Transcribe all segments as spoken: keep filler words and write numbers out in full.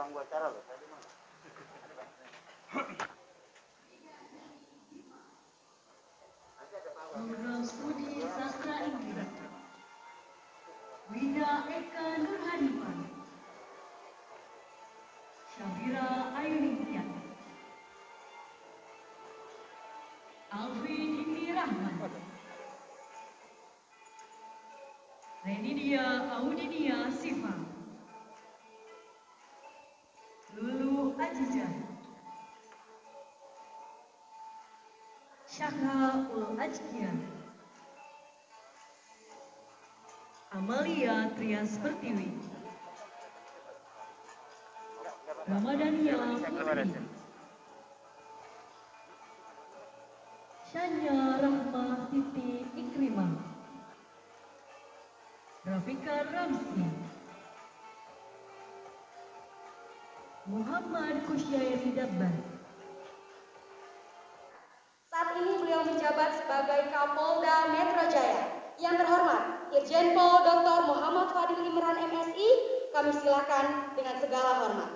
ganggu acara loh. Tadi mana? Program Studi Sastra Inggris Wida Eka Nurhadipan, Syabira Ayuningsian, Alfi Dini Rahman, Renidia Audinia Siva, Lulu Ajijah, Syakha Ul Ajkian, Amalia Trias Pertiwi, Ramadhania Putri, Shanya Rahma Siti Ikrimah, Rafika Ramsi, Muhammad Kusyairi Dabban. Saat ini beliau menjabat sebagai Kapolda Metro Jaya. Yang terhormat, Irjen Pol Doktor Muhammad Fadil Imran M Si, kami silakan dengan segala hormat.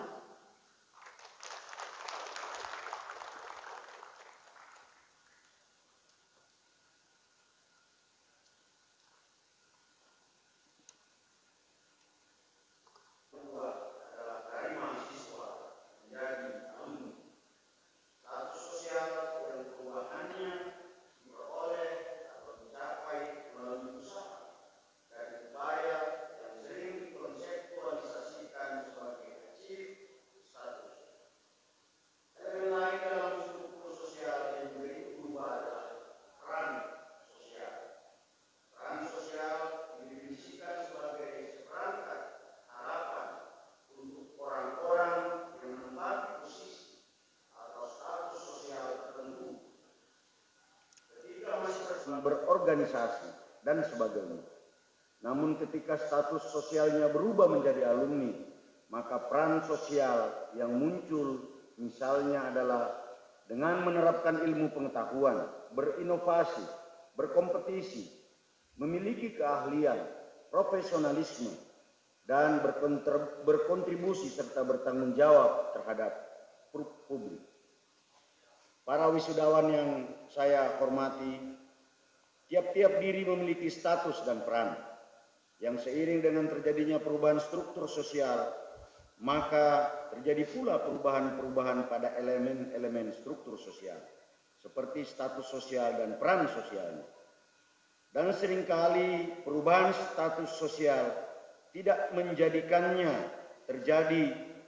Berorganisasi dan sebagainya. Namun ketika status sosialnya berubah menjadi alumni, maka peran sosial yang muncul misalnya adalah dengan menerapkan ilmu pengetahuan, berinovasi, berkompetisi, memiliki keahlian, profesionalisme, dan berkontribusi serta bertanggung jawab terhadap publik. Para wisudawan yang saya hormati, tiap-tiap diri memiliki status dan peran yang seiring dengan terjadinya perubahan struktur sosial, maka terjadi pula perubahan-perubahan pada elemen-elemen struktur sosial, seperti status sosial dan peran sosialnya. Dan seringkali perubahan status sosial tidak menjadikannya terjadi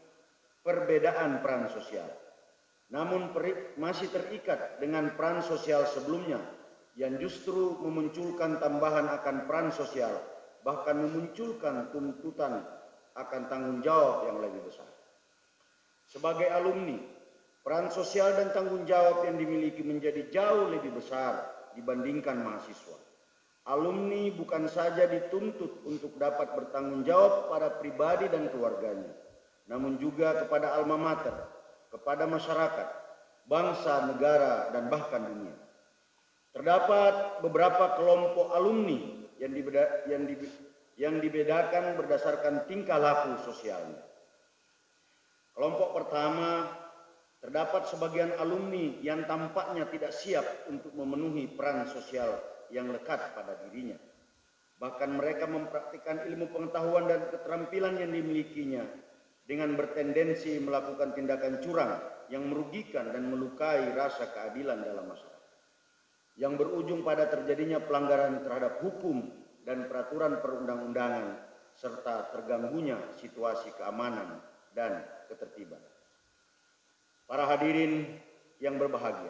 perbedaan peran sosial, namun masih terikat dengan peran sosial sebelumnya, yang justru memunculkan tambahan akan peran sosial, bahkan memunculkan tuntutan akan tanggung jawab yang lebih besar. Sebagai alumni, peran sosial dan tanggung jawab yang dimiliki menjadi jauh lebih besar dibandingkan mahasiswa. Alumni bukan saja dituntut untuk dapat bertanggung jawab pada pribadi dan keluarganya, namun juga kepada alma mater, kepada masyarakat, bangsa, negara, dan bahkan dunia. Terdapat beberapa kelompok alumni yang, dibeda, yang, di, yang dibedakan berdasarkan tingkah laku sosialnya. Kelompok pertama, terdapat sebagian alumni yang tampaknya tidak siap untuk memenuhi peran sosial yang lekat pada dirinya. Bahkan mereka mempraktikkan ilmu pengetahuan dan keterampilan yang dimilikinya dengan bertendensi melakukan tindakan curang yang merugikan dan melukai rasa keadilan dalam masyarakat, yang berujung pada terjadinya pelanggaran terhadap hukum dan peraturan perundang-undangan serta terganggunya situasi keamanan dan ketertiban. Para hadirin yang berbahagia,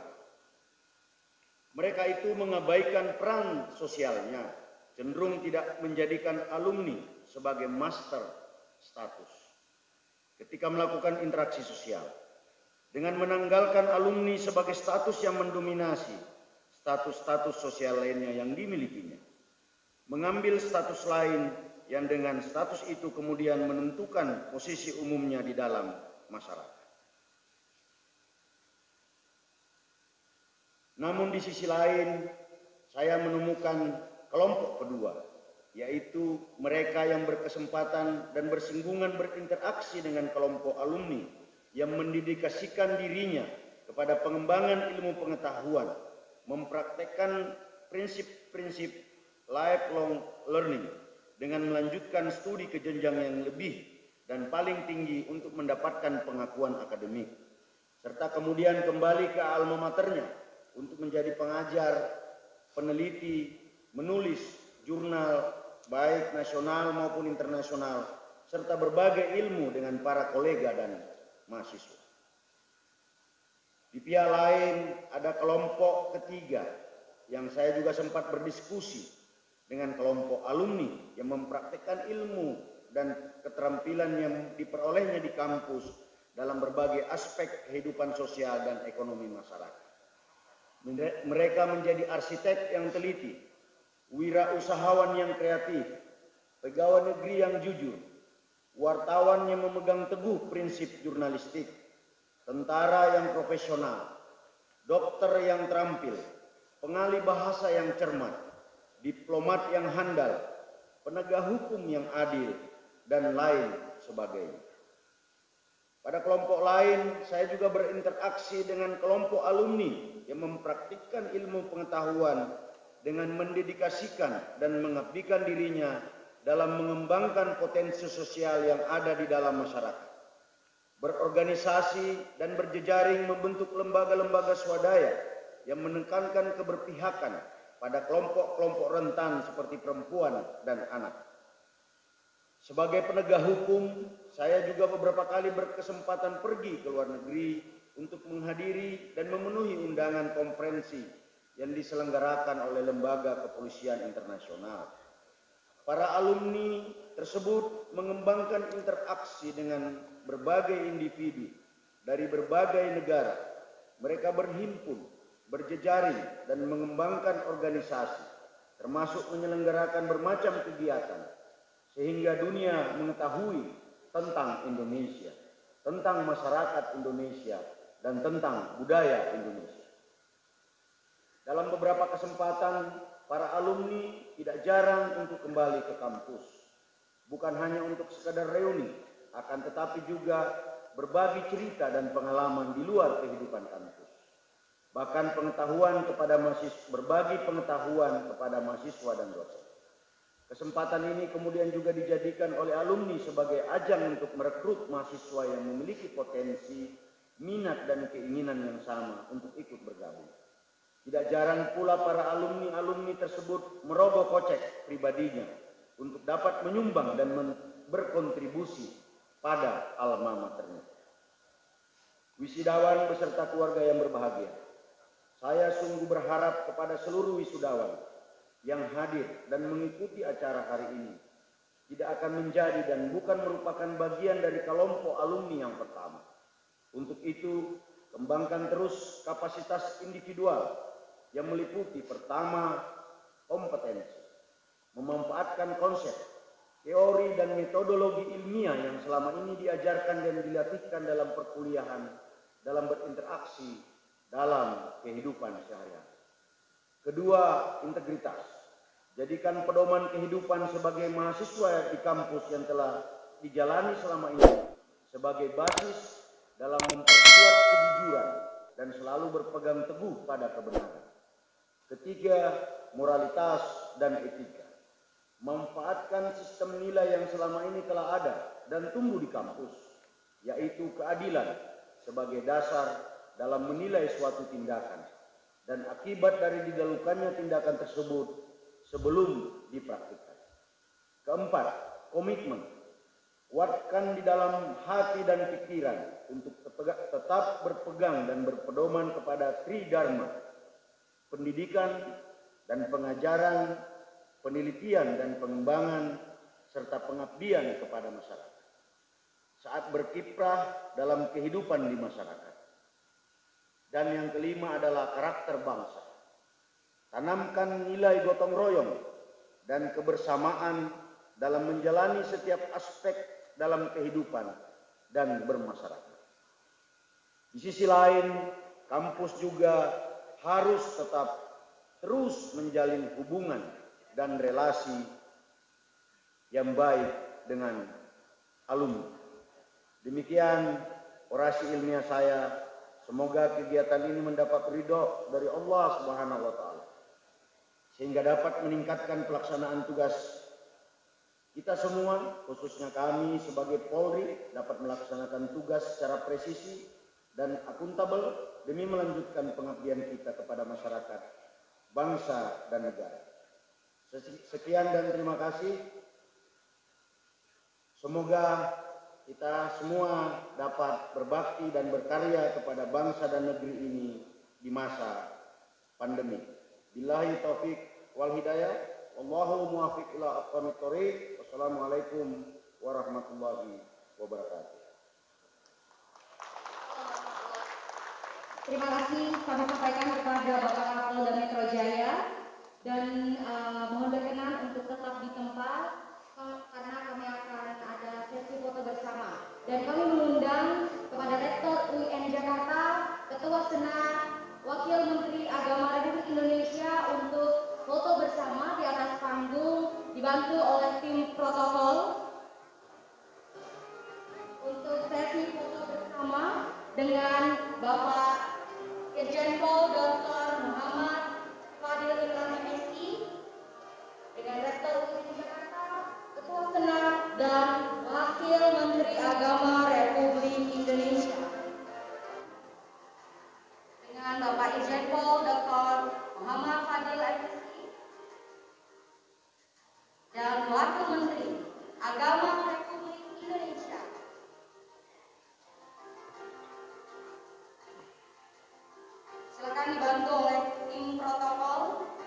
mereka itu mengabaikan peran sosialnya, cenderung tidak menjadikan alumni sebagai master status ketika melakukan interaksi sosial, dengan menanggalkan alumni sebagai status yang mendominasi status-status sosial lainnya yang dimilikinya, mengambil status lain yang dengan status itu kemudian menentukan posisi umumnya di dalam masyarakat. Namun di sisi lain, saya menemukan kelompok kedua yaitu mereka yang berkesempatan dan bersinggungan berinteraksi dengan kelompok alumni yang mendedikasikan dirinya kepada pengembangan ilmu pengetahuan, mempraktekkan prinsip-prinsip lifelong learning dengan melanjutkan studi ke jenjang yang lebih dan paling tinggi untuk mendapatkan pengakuan akademik, serta kemudian kembali ke alma maternya untuk menjadi pengajar, peneliti, menulis jurnal baik nasional maupun internasional, serta berbagai ilmu dengan para kolega dan mahasiswa. Di pihak lain ada kelompok ketiga yang saya juga sempat berdiskusi dengan kelompok alumni yang mempraktikkan ilmu dan keterampilan yang diperolehnya di kampus dalam berbagai aspek kehidupan sosial dan ekonomi masyarakat. Mereka menjadi arsitek yang teliti, wirausahawan yang kreatif, pegawai negeri yang jujur, wartawan yang memegang teguh prinsip jurnalistik, tentara yang profesional, dokter yang terampil, pengalih bahasa yang cermat, diplomat yang handal, penegak hukum yang adil, dan lain sebagainya. Pada kelompok lain, saya juga berinteraksi dengan kelompok alumni yang mempraktikkan ilmu pengetahuan dengan mendedikasikan dan mengabdikan dirinya dalam mengembangkan potensi sosial yang ada di dalam masyarakat. Berorganisasi dan berjejaring membentuk lembaga-lembaga swadaya yang menekankan keberpihakan pada kelompok-kelompok rentan seperti perempuan dan anak. Sebagai penegak hukum, saya juga beberapa kali berkesempatan pergi ke luar negeri untuk menghadiri dan memenuhi undangan konferensi yang diselenggarakan oleh lembaga kepolisian internasional. Para alumni tersebut mengembangkan interaksi dengan berbagai individu dari berbagai negara. Mereka berhimpun, berjejaring, dan mengembangkan organisasi, termasuk menyelenggarakan bermacam kegiatan, sehingga dunia mengetahui tentang Indonesia, tentang masyarakat Indonesia, dan tentang budaya Indonesia. Dalam beberapa kesempatan, para alumni tidak jarang untuk kembali ke kampus, bukan hanya untuk sekadar reuni, akan tetapi juga berbagi cerita dan pengalaman di luar kehidupan kampus. Bahkan pengetahuan kepada mahasiswa, berbagi pengetahuan kepada mahasiswa dan dosen. Kesempatan ini kemudian juga dijadikan oleh alumni sebagai ajang untuk merekrut mahasiswa yang memiliki potensi, minat, dan keinginan yang sama untuk ikut bergabung. Tidak jarang pula para alumni-alumni tersebut merogoh kocek pribadinya untuk dapat menyumbang dan berkontribusi pada alma maternya. Wisudawan beserta keluarga yang berbahagia, saya sungguh berharap kepada seluruh wisudawan yang hadir dan mengikuti acara hari ini tidak akan menjadi dan bukan merupakan bagian dari kelompok alumni yang pertama. Untuk itu, kembangkan terus kapasitas individual yang meliputi pertama, kompetensi, memanfaatkan konsep, teori, dan metodologi ilmiah yang selama ini diajarkan dan dilatihkan dalam perkuliahan, dalam berinteraksi, dalam kehidupan sehari-hari. Kedua, integritas. Jadikan pedoman kehidupan sebagai mahasiswa di kampus yang telah dijalani selama ini sebagai basis dalam memperkuat kejujuran dan selalu berpegang teguh pada kebenaran. Ketiga, moralitas dan etika. Manfaatkan sistem nilai yang selama ini telah ada dan tumbuh di kampus, yaitu keadilan sebagai dasar dalam menilai suatu tindakan dan akibat dari dilakukannya tindakan tersebut sebelum dipraktikkan. Keempat, komitmen. Kuatkan di dalam hati dan pikiran untuk tetap berpegang dan berpedoman kepada Tridharma, pendidikan dan pengajaran, penelitian dan pengembangan, serta pengabdian kepada masyarakat saat berkiprah dalam kehidupan di masyarakat. Dan yang kelima adalah karakter bangsa. Tanamkan nilai gotong royong dan kebersamaan dalam menjalani setiap aspek dalam kehidupan dan bermasyarakat. Di sisi lain, kampus juga harus tetap terus menjalin hubungan dan relasi yang baik dengan alumni. Demikian orasi ilmiah saya. Semoga kegiatan ini mendapat ridho dari Allah Subhanahu wa taala sehingga dapat meningkatkan pelaksanaan tugas kita semua, khususnya kami sebagai Polri, dapat melaksanakan tugas secara presisi dan akuntabel demi melanjutkan pengabdian kita kepada masyarakat, bangsa dan negara. Sekian dan terima kasih. Semoga kita semua dapat berbakti dan berkarya kepada bangsa dan negeri ini di masa pandemi. Billahi taufik wal hidayah. Wallahu muwaffiq ila aqwamit thoriq. Wassalamualaikum warahmatullahi wabarakatuh. Terima kasih kami sampaikan kepada Bapak Kapolda Metro Jaya dan uh, mohon berkenan untuk tetap di tempat karena kami akan ada sesi foto bersama. Dan kami mengundang kepada Rektor U I N Jakarta, Ketua Senat, Wakil Menteri Agama Republik Indonesia untuk foto bersama di atas panggung dibantu oleh tim protokol. Untuk sesi foto bersama dengan Bapak Irjen Pol Doktor Muhammad Fadil Imran M Si dengan Rektor U I N Jakarta, Ketua Senat dan Wakil Menteri Agama Republik Indonesia. Dengan Bapak Irjen Pol Doktor Muhammad Fadil M Si dan Wakil Menteri Agama Republik Indonesia. Silakan dibantu oleh tim protokol.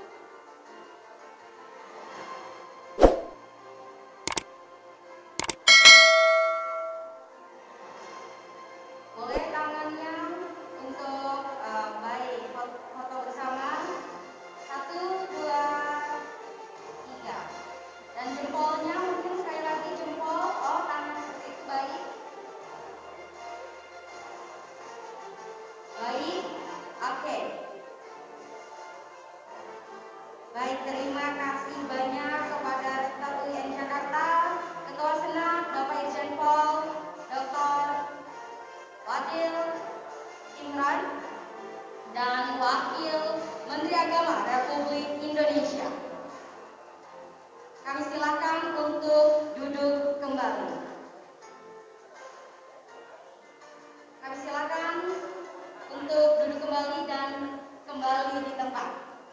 Boleh tangannya untuk uh, baik foto bersama. Satu, dua, tiga. Dan jempolnya mungkin sekali lagi jempol. Oh, tangan seperti itu baik. Baik. Oke. Baik, terima kasih banyak kepada Rektor U I N Jakarta, Ketua Senat Bapak Irjen Pol Doktor Fadil Imran dan Wakil Menteri Agama Republik Indonesia. Kami silakan untuk duduk kembali. Kami silakan untuk duduk kembali dan kembali di tempat.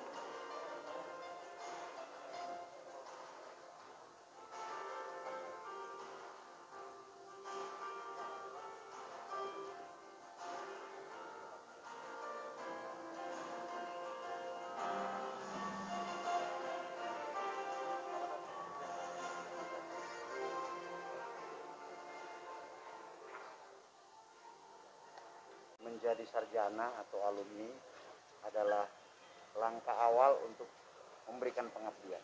Menjadi sarjana atau alumni adalah langkah awal untuk memberikan pengabdian.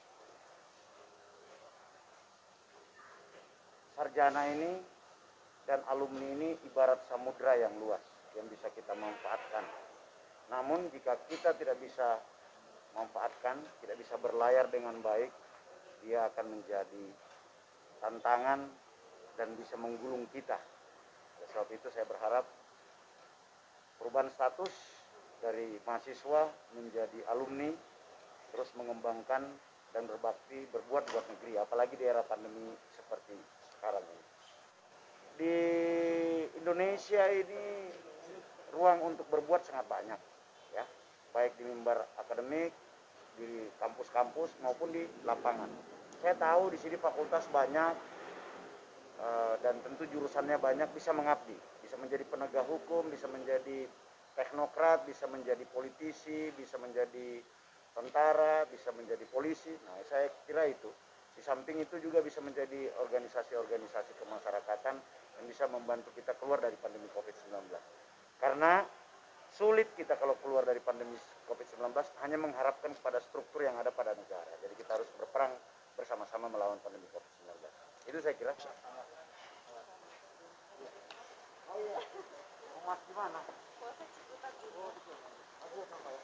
Sarjana ini dan alumni ini ibarat samudra yang luas yang bisa kita manfaatkan. Namun jika kita tidak bisa manfaatkan, tidak bisa berlayar dengan baik, dia akan menjadi tantangan dan bisa menggulung kita. Sebab itu saya berharap perubahan status dari mahasiswa menjadi alumni, terus mengembangkan dan berbakti, berbuat buat negeri, apalagi di era pandemi seperti sekarang ini. Di Indonesia ini ruang untuk berbuat sangat banyak, ya, baik di mimbar akademik, di kampus-kampus maupun di lapangan. Saya tahu di sini fakultas banyak dan tentu jurusannya banyak, bisa mengabdi, bisa menjadi penegak hukum, bisa menjadi teknokrat, bisa menjadi politisi, bisa menjadi tentara, bisa menjadi polisi. Nah, saya kira itu. Di samping itu juga bisa menjadi organisasi-organisasi kemasyarakatan yang bisa membantu kita keluar dari pandemi covid sembilan belas. Karena sulit kita kalau keluar dari pandemi covid sembilan belas hanya mengharapkan kepada struktur yang ada pada negara. Jadi kita harus berperang bersama-sama melawan pandemi covid sembilan belas. Itu saya kira. Oh iya, Mas gimana? Oh,